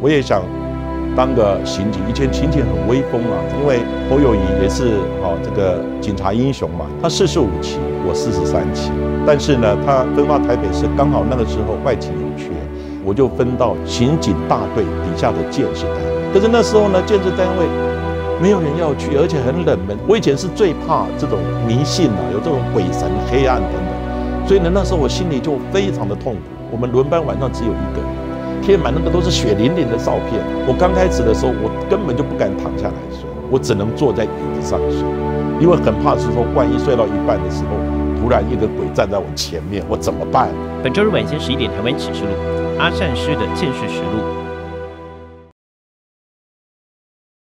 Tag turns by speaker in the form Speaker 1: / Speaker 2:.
Speaker 1: 我也想当个刑警。以前刑警很威风啊，因为侯友宜也是这个警察英雄嘛，他45期，我43期。但是呢，他分发台北市，刚好那个时候外勤有缺，我就分到刑警大队底下的建设单位。可是那时候呢，建设单位没有人要去，而且很冷门。我以前是最怕这种迷信啊，有这种鬼神、黑暗等等，所以呢，那时候我心里就非常的痛苦。我们轮班晚上只有1个人，贴满那个都是血淋淋的照片。我刚开始的时候，我根本就不敢躺下来睡，我只能坐在椅子上睡，因为很怕是说，万一睡到一半的时候，突然一个鬼站在我前面，我怎么办？
Speaker 2: 本周日晚间11点，台湾启示录，阿善师的见识实录。